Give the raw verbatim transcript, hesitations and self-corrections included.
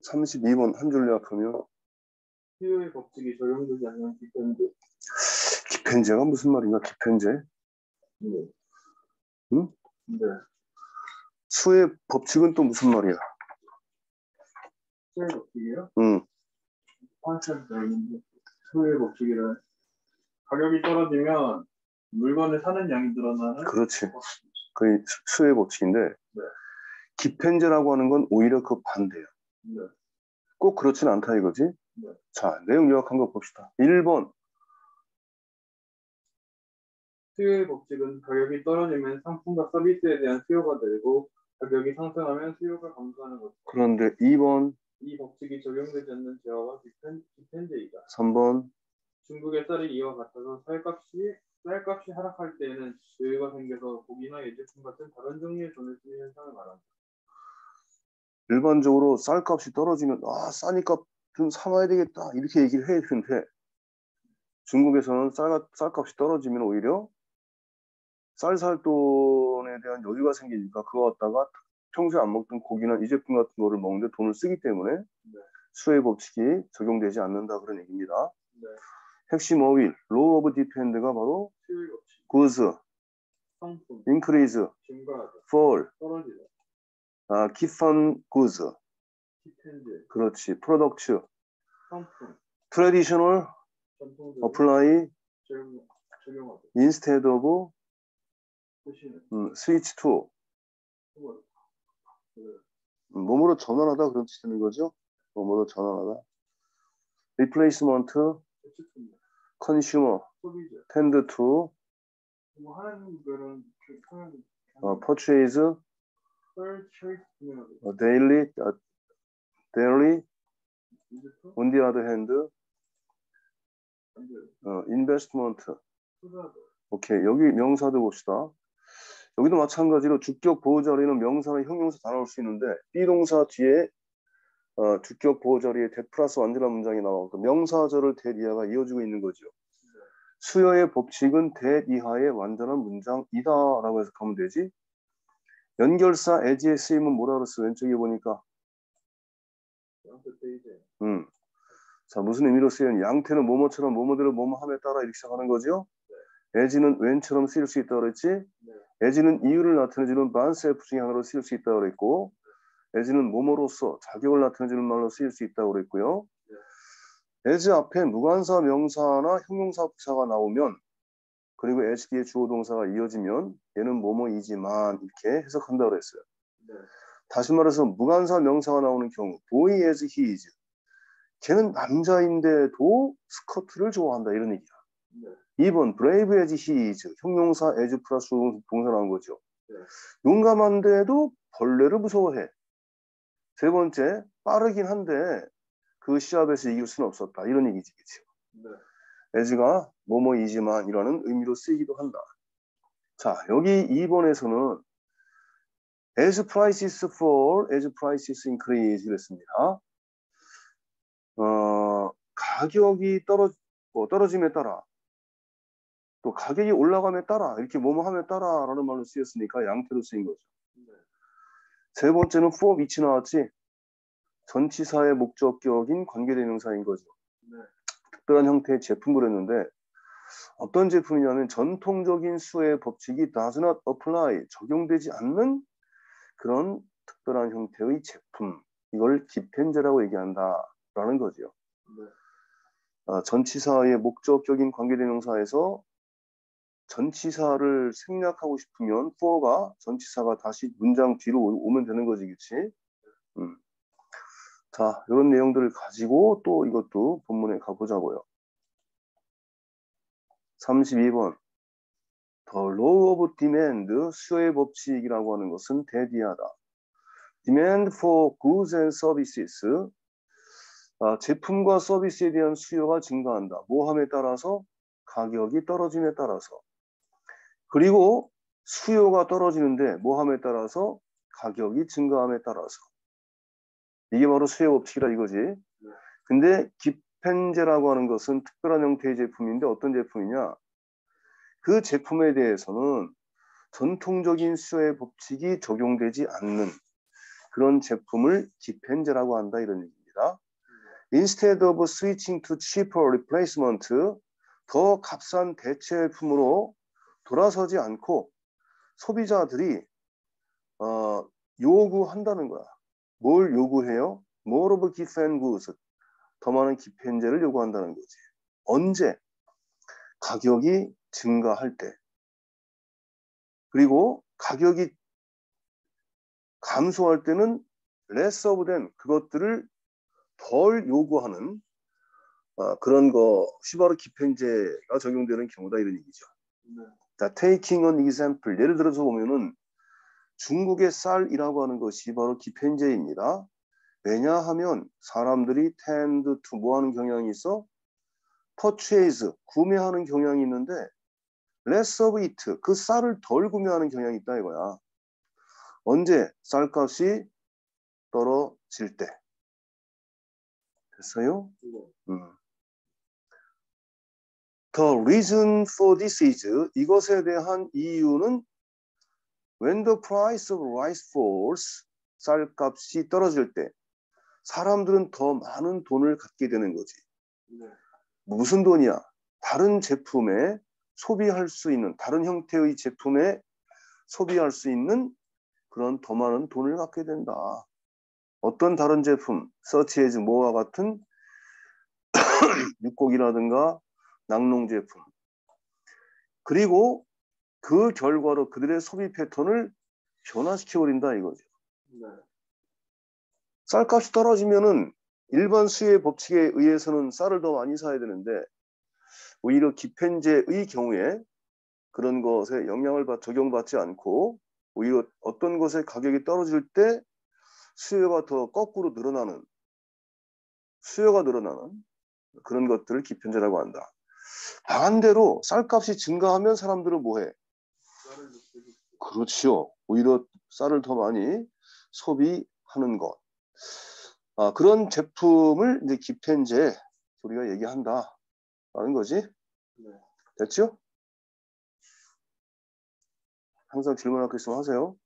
삼십이 번 한 줄 요약하면 수요의 법칙이 적용되지 않는 기편제. 기편제가 무슨 말인가? 기편제? 네. 응? 네. 수의 법칙은 또 무슨 말이야? 수요의 법칙이요? 응. 한참 있는데 수요의 법칙이란 가격이 떨어지면 물건을 사는 양이 늘어나는. 그렇지. 그게 수의 법칙인데 네. 기편제라고 하는 건 오히려 그 반대야. 네. 꼭 그렇진 않다 이거지? 네. 자, 내용 요약한 거 봅시다. 일 번. 수요의 법칙은 가격이 떨어지면 상품과 서비스에 대한 수요가 늘고 가격이 상승하면 수요가 감소하는 것. 그런데 이 번. 이 법칙이 적용되지 않는 제어가 기편, 기편제이다. 삼 번. 중국의 쌀이 이와 같아서 쌀값이 쌀값이 하락할 때에는 여유가 생겨서 고기나 예제품 같은 다른 종류의 돈을 쓰는 현상을 말한다. 일반적으로 쌀값이 떨어지면 아 싸니까 좀 사와야 되겠다 이렇게 얘기를 해야 되는데 중국에서는 쌀, 쌀값이 떨어지면 오히려 쌀 살 돈에 대한 여유가 생기니까 그거 갖다가 평소에 안 먹던 고기나 이 제품 같은 거를 먹는데 돈을 쓰기 때문에 네. 수의 법칙이 적용되지 않는다 그런 얘기입니다. 네. 핵심 어휘, 로우 오브 디펜드가 바로 수요의 법칙. 구스, 상품, 인크리즈, 증가하다, 폴, 떨어지다, 아, 기펀 구스, 기편제, 그렇지, 프로덕츠, 상품, 트레디셔널, 전통적인 어플라이, 적용, 적용하다, 인스테드 오브, 표시는 음, 스위치 투, 후원, 네. 음, 몸으로 전환하다 그런 뜻이 되는 거죠. 몸으로 전환하다. 리플레이스먼트, 대체품이다, 컨슈머, 소비자, 텐드 투, 뭐 하는 거는 그 하는 어, 퍼체이즈, purchase 구매하다, 어, 데일리, 어, 데일리, 인제품, on the other hand, 안 돼요. 어, 인베스트먼트. 투자하다, 오케이, 여기 명사도 봅시다. 여기도 마찬가지로 주격 보호 자리는 명사나 형용사 다 나올 수 있는데 비동사 뒤에 어, 주격 보호 자리에 that 플러스 완전한 문장이 나오고 명사절을 that 이하가 이어지고 있는 거죠. 수요의 법칙은 that 이하의 완전한 문장이다 라고 해석하면 되지. 연결사 as의 쓰임은 뭐라 그랬어? 왼쪽에 보니까 음. 자, 무슨 의미로 쓰이는 양태는 뭐뭐처럼 뭐뭐대로 뭐뭐함에 따라 이렇게 시작하는 거죠. as는 when처럼 쓰일 수 있다고 그랬지. as는 이유를 나타내주는 반셀프 중에 하나로 쓰일 수 있다고 그랬고 as는 뭐뭐로서 자격을 나타내주는 말로 쓰일 수 있다고 그랬고요. as 앞에 무관사 명사나 형용사 부사가 나오면 그리고 as 뒤에 주어 동사가 이어지면 얘는 뭐뭐이지만 이렇게 해석한다고 그랬어요. 네. 다시 말해서 무관사 명사가 나오는 경우 boy as he is 걔는 남자인데도 스커트를 좋아한다 이런 얘기야. 네. 이 번 brave as he is 형용사 as 플러스 동사 나온 거죠. 네. 용감한데도 벌레를 무서워해. 세 번째 빠르긴 한데 그 시합에서 이길 수는 없었다 이런 얘기지. 네. as가 뭐뭐이지만 이라는 의미로 쓰이기도 한다. 자, 여기 이 번에서는 as prices fall, as prices increase 이랬습니다. 어, 가격이 떨어, 뭐 떨어짐에 따라 또 가격이 올라감에 따라 이렇게 뭐뭐함에 따라라는 말로 쓰였으니까 양태로 쓰인 거죠. 네. 세 번째는 for which 나왔지. 전치사의 목적격인 관계대명사인 거죠. 네. 특별한 형태의 제품을 했는데 어떤 제품이냐면 전통적인 수의 법칙이 does not apply, 적용되지 않는 그런 특별한 형태의 제품. 이걸 기편제라고 얘기한다라는 거죠. 네. 어, 전치사의 목적격인 관계대명사에서 전치사를 생략하고 싶으면 for가 전치사가 다시 문장 뒤로 오면 되는 거지, 그치? 음. 자, 이런 내용들을 가지고 또 이것도 본문에 가보자고요. 삼십이 번. The law of demand, 수요의 법칙이라고 하는 것은 대디하다. Demand for goods and services, 아, 제품과 서비스에 대한 수요가 증가한다. 뭐함에 따라서? 가격이 떨어짐에 따라서. 그리고 수요가 떨어지는데 뭐함에 따라서? 가격이 증가함에 따라서. 이게 바로 수요 법칙이라 이거지. 근데 기펜제라고 하는 것은 특별한 형태의 제품인데 어떤 제품이냐? 그 제품에 대해서는 전통적인 수요의 법칙이 적용되지 않는 그런 제품을 기펜제라고 한다 이런 얘기입니다. Instead of switching to cheaper replacement, 더 값싼 대체품으로 돌아서지 않고 소비자들이 어, 요구한다는 거야. 뭘 요구해요? More of giffen goods. 더 많은 기펜제를 요구한다는 거지. 언제? 가격이 증가할 때. 그리고 가격이 감소할 때는 less of them, 그것들을 덜 요구하는 어, 그런 것이 바로 기펜제가 적용되는 경우다 이런 얘기죠. 네. 자, taking an example. 예를 들어서 보면은 중국의 쌀이라고 하는 것이 바로 기펜제입니다. 왜냐하면 사람들이 tend to 뭐 하는 경향이 있어? purchase, 구매하는 경향이 있는데 less of it, 그 쌀을 덜 구매하는 경향이 있다 이거야. 언제? 쌀값이 떨어질 때. 됐어요? 네. 음. The reason for this is, 이것에 대한 이유는 when the price of rice falls, 쌀값이 떨어질 때 사람들은 더 많은 돈을 갖게 되는 거지. 네. 무슨 돈이야? 다른 제품에 소비할 수 있는, 다른 형태의 제품에 소비할 수 있는 그런 더 많은 돈을 갖게 된다. 어떤 다른 제품, such as 뭐와 같은 육고기라든가 낙농 제품. 그리고 그 결과로 그들의 소비 패턴을 변화시켜버린다 이거죠. 네. 쌀값이 떨어지면은 일반 수요의 법칙에 의해서는 쌀을 더 많이 사야 되는데 오히려 기펜제의 경우에 그런 것에 영향을 받, 적용받지 않고 오히려 어떤 것의 가격이 떨어질 때 수요가 더 거꾸로 늘어나는 수요가 늘어나는 그런 것들을 기펜제라고 한다. 반대로 쌀값이 증가하면 사람들은 뭐해? 쌀을 높이고. 그렇지요. 오히려 쌀을 더 많이 소비하는 것. 아, 그런 제품을 이제 기펜제 우리가 얘기한다. 라는 거지. 네. 됐죠? 항상 질문할 거 있으면 하세요.